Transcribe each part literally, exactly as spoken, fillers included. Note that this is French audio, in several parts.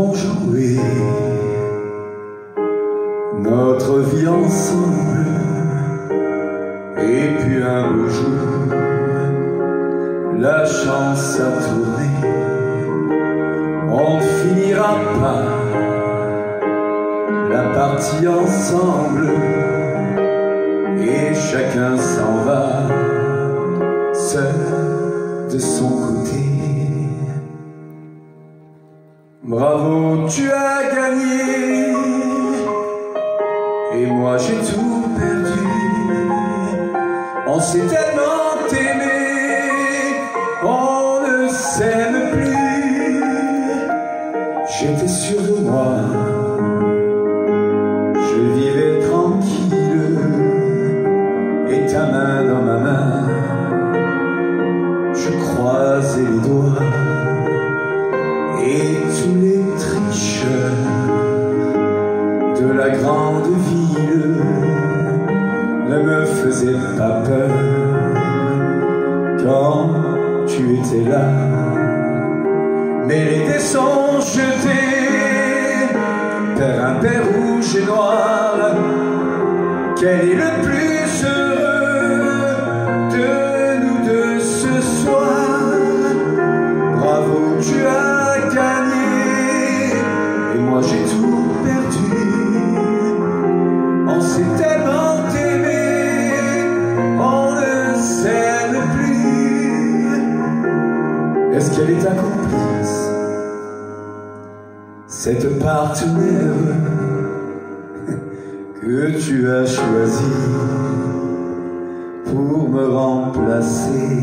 avons joué notre vie ensemble, et puis un beau jour, la chance a tourné. On ne finira pas la partie ensemble, et chacun s'en va seul de son côté. Bravo, tu as gagné, et moi j'ai tout perdu. On s'est tellement aimé, on ne s'aime plus. J'étais sûr de moi, je vivais tranquille, et ta main dans ma main, je croisais les doigts, et tous les tricheurs de la grande ville ne me faisaient pas peur quand tu étais là. Mais les dés sont jetés, père impair, rouge et noir. Quel est le plus heureux de nous deux ce soir? Bravo, tu as gagné, et moi j'ai tout perdu. On s'est tellement aimé, on ne s'aime plus. Est-ce qu'elle est ta complice, cette partenaire que tu as choisi pour me remplacer?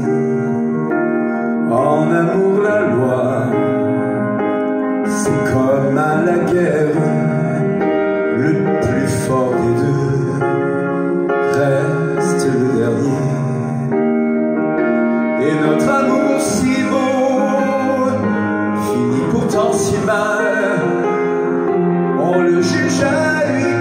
En amour, la loi, c'est comme à la guerre, le plus fort des deux reste le dernier. Et notre amour si beau finit pourtant si mal, on le juge à lui.